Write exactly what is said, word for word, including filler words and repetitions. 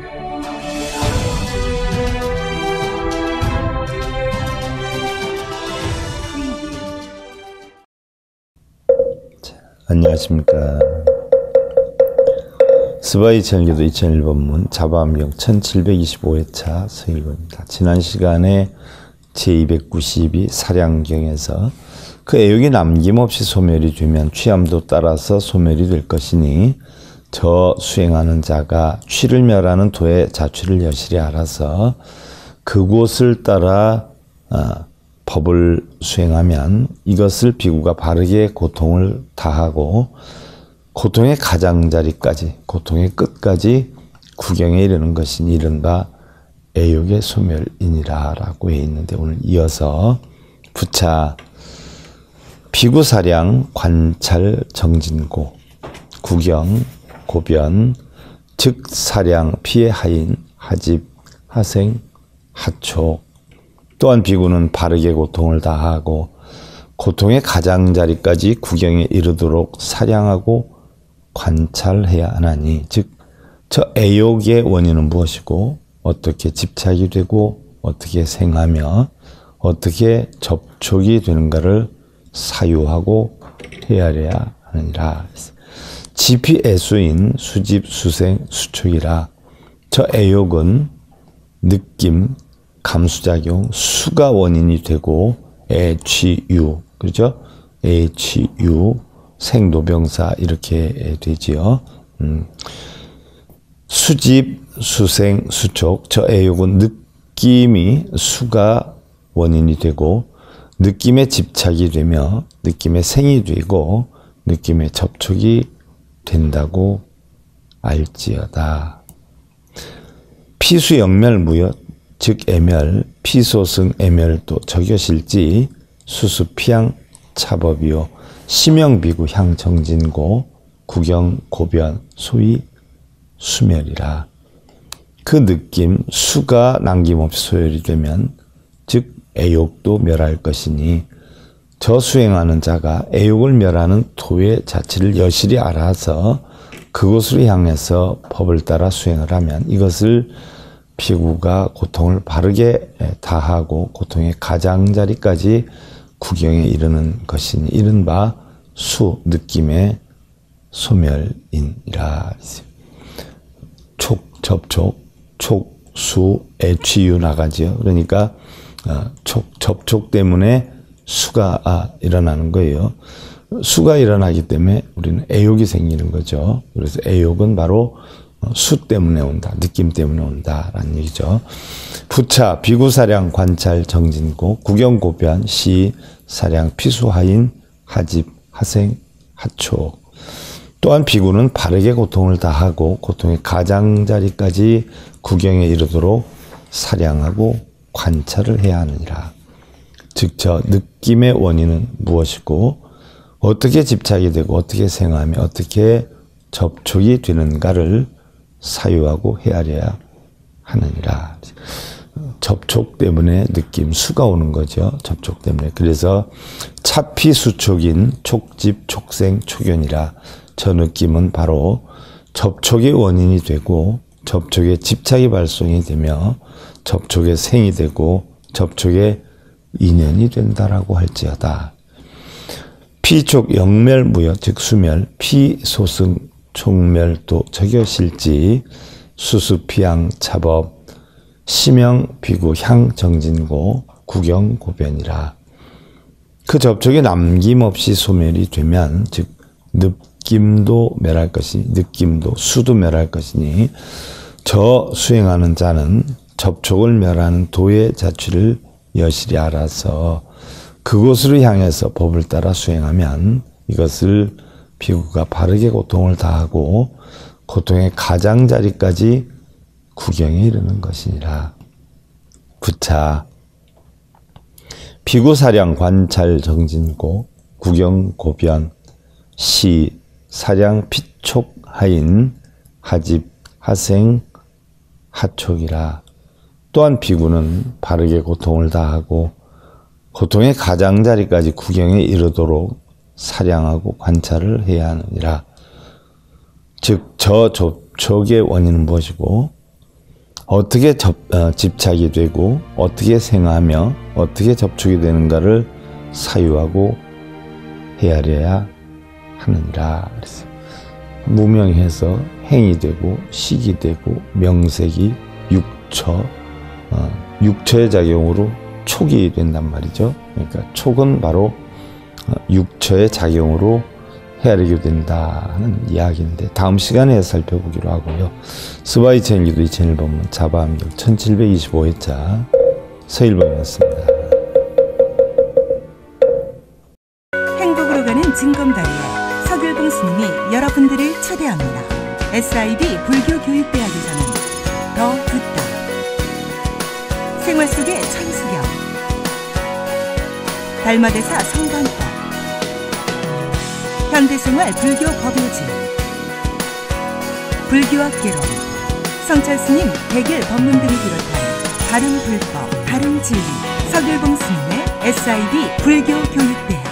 안녕하십니까. 스바이 천기도 이천일 번문 자바암경 천칠백이십오 회차 서일본입니다. 지난 시간에 제이백구십이 사량경에서 그 애욕이 남김없이 소멸이 되면 취함도 따라서 소멸이 될 것이니 저 수행하는 자가 취를 멸하는 도의 자취를 여실히 알아서 그곳을 따라 어, 법을 수행하면 이것을 비구가 바르게 고통을 다하고 고통의 가장자리까지, 고통의 끝까지 구경에 이르는 것이니 이른바 애욕의 소멸이니라 라고 해 있는데, 오늘 이어서 부차 비구사량 관찰 정진고 구경 고변 즉 사량 피해 하인 하집 하생 하촉. 또한 비구는 바르게 고통을 다하고 고통의 가장자리까지 구경에 이르도록 사량하고 관찰해야 하나니, 즉 저 애욕의 원인은 무엇이고 어떻게 집착이 되고 어떻게 생하며 어떻게 접촉이 되는가를 사유하고 헤아려야 하느니라. 지피애수인 수집 수생 수촉이라. 저 애욕은 느낌 감수작용, 수가 원인이 되고 애취유, 그렇죠? 애취유, 생도병사 이렇게 되지요. 음. 수집, 수생, 수촉, 저 애욕은 느낌이 수가 원인이 되고 느낌에 집착이 되며 느낌에 생이 되고 느낌에 접촉이 된다고 알지어다. 피수영멸무효 즉 애멸, 피소승 애멸도 적여실지 수수피양 차법이요 심영비구 향정진고 구경 고변 소위 수멸이라. 그 느낌 수가 남김없이 소멸이 되면 즉 애욕도 멸할 것이니 저 수행하는 자가 애욕을 멸하는 도의 자취를 여실히 알아서 그곳으로 향해서 법을 따라 수행을 하면 이것을 피구가 고통을 바르게 다하고 고통의 가장자리까지 구경에 이르는 것이니 이른바 수, 느낌의 소멸이니라. 촉, 접촉, 촉, 수, 애취유 나가지요. 그러니까 촉, 접촉 때문에 수가 아, 일어나는 거예요. 수가 일어나기 때문에 우리는 애욕이 생기는 거죠. 그래서 애욕은 바로 수 때문에 온다, 느낌 때문에 온다 라는 얘기죠. 부차 비구사량 관찰 정진고 구경 고변 시 사량 피수하인 하집 하생 하촉. 또한 비구는 바르게 고통을 다하고 고통의 가장자리까지 구경에 이르도록 사량하고 관찰을 해야 하느니라. 즉 저 느낌의 원인은 무엇이고 어떻게 집착이 되고 어떻게 생하며 어떻게 접촉이 되는가를 사유하고 헤아려야 하느니라. 접촉 때문에 느낌, 수가 오는 거죠. 접촉 때문에. 그래서 차피수촉인 촉집, 촉생, 촉연이라. 저 느낌은 바로 접촉의 원인이 되고 접촉에 집착이 발생이 되며 접촉에 생이 되고 접촉에 인연이 된다라고 할지어다. 피촉 영멸무효 즉 수멸 피소승 촉멸도 적여실지 수수피양 차법 심영 비구 향 정진고 구경 고변이라. 그 접촉이 남김없이 소멸이 되면 즉 느낌도 멸할 것이 느낌도 수도 멸할 것이니 저 수행하는 자는 접촉을 멸하는 도의 자취를 여실히 알아서 그곳으로 향해서 법을 따라 수행하면 이것을 비구가 바르게 고통을 다하고 고통의 가장자리까지 구경에 이르는 것이니라. 부차 비구사량 관찰 정진고 구경 고변 시 사량 피촉 하인 하집 하생 하촉이라. 또한 비구는 바르게 고통을 다하고 고통의 가장자리까지 구경에 이르도록 사량하고 관찰을 해야 하느니라. 즉 저 접촉의 원인은 무엇이고 어떻게 접, 어, 집착이 되고 어떻게 생하며 어떻게 접촉이 되는가를 사유하고 헤아려야 하느니라 그랬어요. 무명해서 행이 되고 식이 되고 명색이 육처, 어, 육처의 작용으로 촉이 된단 말이죠. 그러니까 촉은 바로 육처의 작용으로 헤아리게 된다는 이야기인데 다음 시간에 살펴보기로 하고요. 스바이체인기도 이천일 번문 자바암경 천칠백이십오 회자 서일본이었습니다. 행복으로 가는 증검다리에 서길봉 스님이 여러분들을 초대합니다. 에스아이비 불교교육대학에서는 더 듣다, 생활 속의 천수경, 달마대사 성관법, 현대생활 불교 법요지, 불교학 개론, 성찰스님 백일 법문 등을 비롯한 다른 불법, 다른 진리, 서길봉 스님의 에스아이비 불교교육대학.